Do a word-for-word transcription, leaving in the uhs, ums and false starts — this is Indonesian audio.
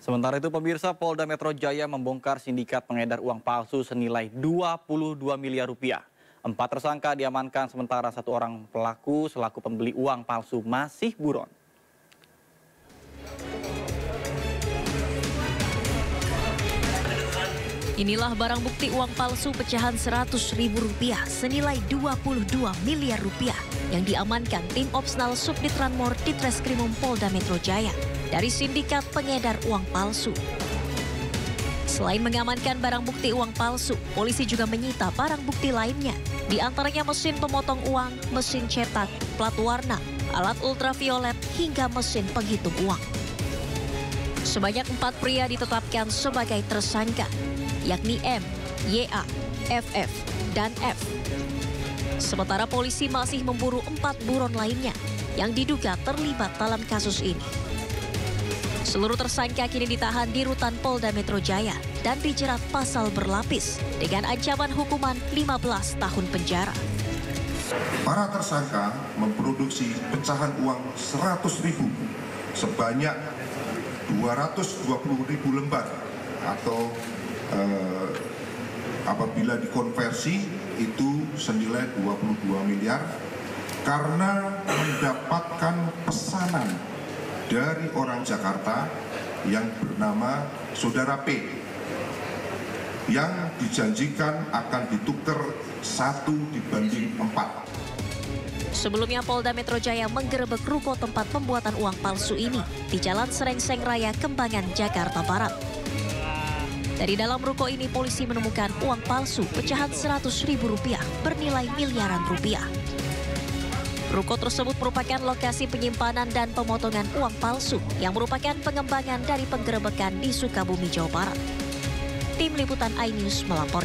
Sementara itu pemirsa, Polda Metro Jaya membongkar sindikat pengedar uang palsu senilai dua puluh dua miliar rupiah. Empat tersangka diamankan sementara satu orang pelaku selaku pembeli uang palsu masih buron. Inilah barang bukti uang palsu pecahan seratus ribu rupiah senilai dua puluh dua miliar rupiah yang diamankan tim Opsnal Subdit Ranmor Ditreskrimum Polda Metro Jaya dari sindikat pengedar uang palsu. Selain mengamankan barang bukti uang palsu, polisi juga menyita barang bukti lainnya, di antaranya mesin pemotong uang, mesin cetak, plat warna, alat ultraviolet, hingga mesin penghitung uang. Sebanyak empat pria ditetapkan sebagai tersangka, yakni M, Y A, F F, dan F. Sementara polisi masih memburu empat buron lainnya yang diduga terlibat dalam kasus ini. Seluruh tersangka kini ditahan di rutan Polda Metro Jaya dan dijerat pasal berlapis dengan ancaman hukuman lima belas tahun penjara. Para tersangka memproduksi pecahan uang seratus ribu sebanyak dua ratus dua puluh ribu lembar atau eh, apabila dikonversi itu senilai dua puluh dua miliar karena mendapatkan pesanan dari orang Jakarta yang bernama Saudara P yang dijanjikan akan ditukar satu dibanding empat. Sebelumnya Polda Metro Jaya menggerebek ruko tempat pembuatan uang palsu ini di Jalan Serengseng Raya, Kembangan, Jakarta Barat. Dari dalam ruko ini polisi menemukan uang palsu pecahan seratus ribu rupiah bernilai miliaran rupiah. Ruko tersebut merupakan lokasi penyimpanan dan pemotongan uang palsu yang merupakan pengembangan dari penggerebekan di Sukabumi, Jawa Barat. Tim Liputan iNews melaporkan.